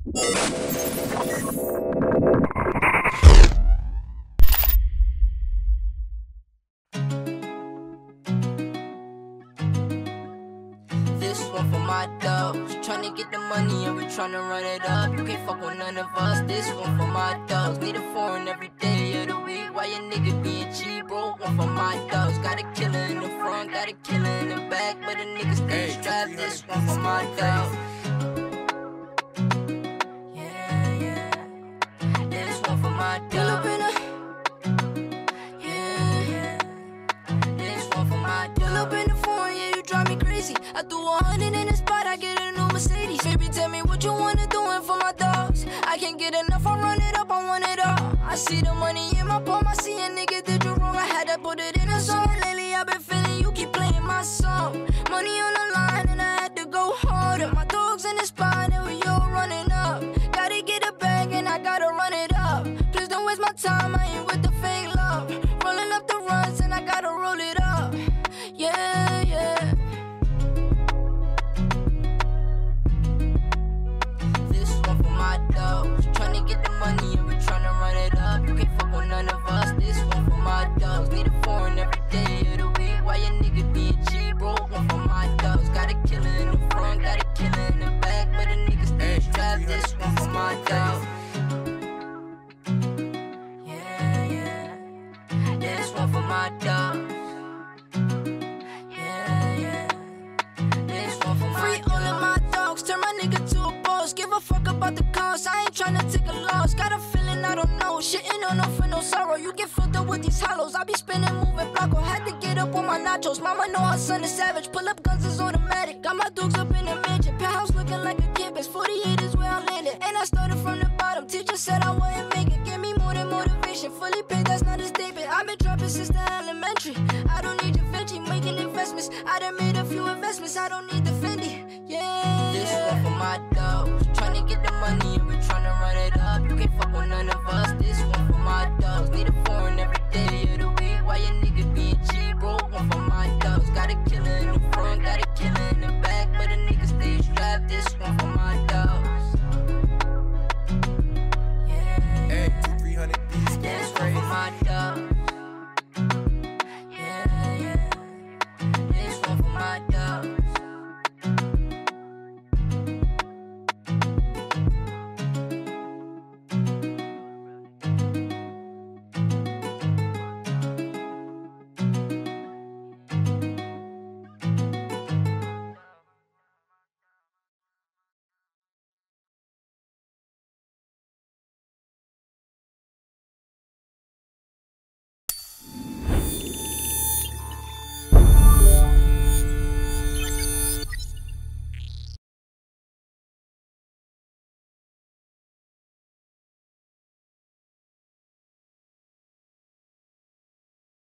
This one for my dogs, tryna get the money and we tryna run it up. You can't fuck with none of us. This one for my dogs, need a foreign every day of the week. Why your nigga being cheap, bro? One for my dogs, got a killer in the front, got a killer in the back, but the niggas stay strapped. This one for my dogs. Yeah, yeah. This one for my dogs. Yeah, this one for my dogs. Pull up in the foreign, yeah, you drive me crazy. I do 100 in the spot, I get a new Mercedes. Baby, tell me what you wanna do it for my dogs. I can't get enough, I run it up, I want it all. I see the money in my palm, I see a nigga did you wrong. I had to put it in a song. Lately I've been feeling you keep playing my song. Money on the line and I had to go harder. My dogs in the spot and we all running up. Gotta get a bag and I gotta run it up. Please don't waste my time, I ain't with the fake love. Rolling up the runs and I gotta roll it up. Yeah, yeah. This one for my dogs, tryna get the money and we tryna run it up. You can't fuck with none of us. This one for my dogs, need a foreign every day of the week. Why your nigga being cheap, bro? One for my dogs, got a killer in the front, got a killer in the back, but the niggas stay strapped. This one for my dogs. Yeah, yeah. This one for my dogs. Yeah, yeah. This one for my free dogs. All of my dogs, turn my nigga to a boss. Give a fuck about the cost, I ain't tryna take a loss. Got a feeling I don't know, shitting on no for no sorrow. You get filled up with these hollows, I be spinning, moving block. Had to get up on my nachos, mama know her son is savage. Pull up guns is automatic, got my dogs up in the mansion. Penthouse looking like a campus, 48 is where I landed. And I started from the bottom, teacher said I wouldn't make it. Give me more than motivation, fully paid, that's not a statement. I've been dropping since the elementary. I don't need your Fenty, making investments. I done made a few investments, I don't need the Fendi. Yeah, this one for my dogs, tryna get the money and we tryna run it up. You can't fuck with none of us.